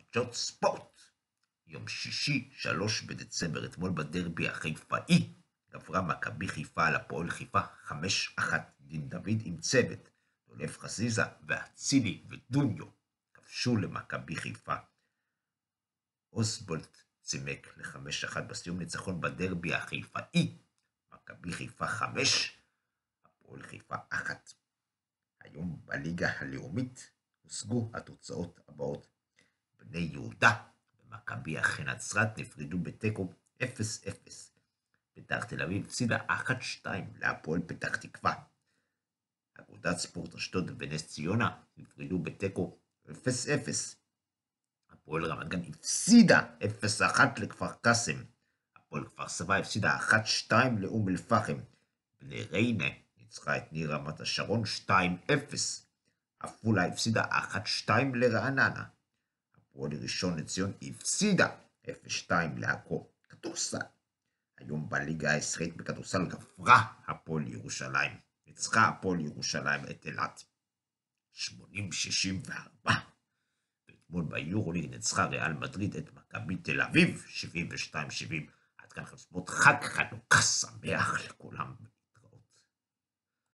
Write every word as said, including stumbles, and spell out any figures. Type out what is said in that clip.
חדשות ספורט. יום שישי, שלוש בדצמבר, אתמול בדרבי החיפאי, גברה מכבי חיפה על הפועל חיפה חמש אחת. דין דוד עם צוות, דולף חזיזה ואצילי ודוניו, כבשו למכבי חיפה. אוסבולט צימק לחמש אחת בסיום, ניצחון בדרבי החיפאי, מכבי חיפה חמש, הפועל חיפה אחת. היום בליגה הלאומית הושגו התוצאות הבאות. בני יהודה ומכבי אחי נצרת נפרדו בתיקו אפס אפס. בית"ר תל אביב הפסידה אחת שתיים להפועל פתח תקווה. אגודת ספורט אשדוד ונס ציונה נפרדו בתיקו אפס אפס. הפועל רמת גן הפסידה אפס אחת לכפר קאסם. הפועל כפר סבא הפסידה אחת שתיים לאום אל פחם. בני ריינה ניצחה את ניר רמת השרון שתיים אפס. עפולה הפסידה אחת שתיים לרעננה. הפועל ראשון לציון הפסידה אפס שתיים לעכו כדורסל. היום בליגה הישראלית בכדורסל גברה הפועל ירושלים. ניצחה הפועל ירושלים את אילת שמונים שישים וארבע. ואתמול ביורוליג ניצחה ריאל מדריד את מכבי תל אביב שבעים ושתיים שבעים. עד כאן חסמות חג חנוכה שמח לכולם.